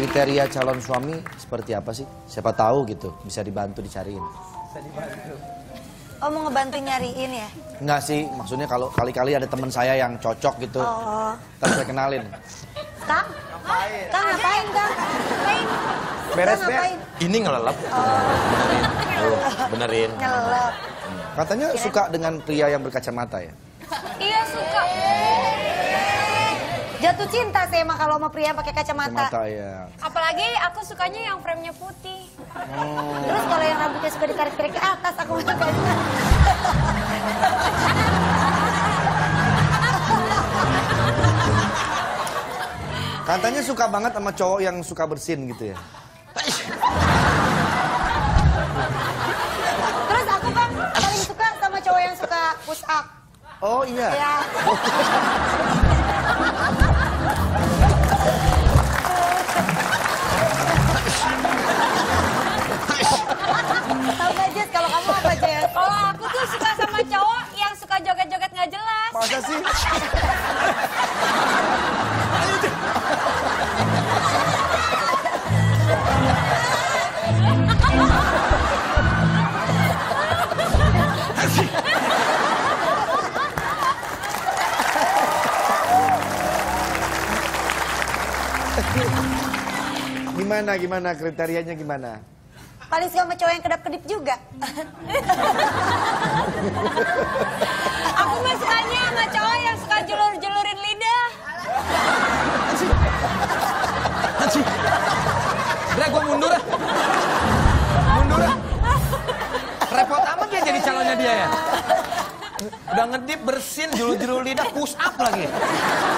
kriteria calon suami seperti apa sih? Siapa tahu gitu, bisa dibantu dicariin. Bisa dibantu. Oh, mau ngebantu nyariin ya? Enggak sih, maksudnya kalau kali-kali ada teman saya yang cocok gitu. Oh. Ntar saya kenalin. Kang? Kang ngapain, Kang? Ngapain? Beres, Kang, ngapain? Ini ngelelep. Benerin. Ngelelep. Katanya suka dengan pria yang berkacamata ya? Iya, suka. Jatuh cinta saya mah kalau sama pria pakai kacamata. Kacamata ya. Apalagi aku sukanya yang frame-nya putih. Terus kalau yang rambutnya suka ditarik-tarik ke atas, aku suka. Katanya suka banget sama cowok yang suka bersin gitu ya? Terus aku kan paling suka sama cowok yang suka push up. Oh iya? Ya. Tahu gak, Jess? Kalau kamu apa, Jess? Kalau aku tuh suka sama cowok yang suka joget-joget nggak jelas. Masa sih? Gimana kriterianya gimana? Paling suka sama cowok yang kedap-kedip juga. Aku mah sukanya sama cowok yang suka julur-julurin lidah. Udah, gue mundur ah. Mundur ah. Repot amat dia jadi calonnya dia ya. Udah ngedip, bersin, julur-julur lidah, push up lagi.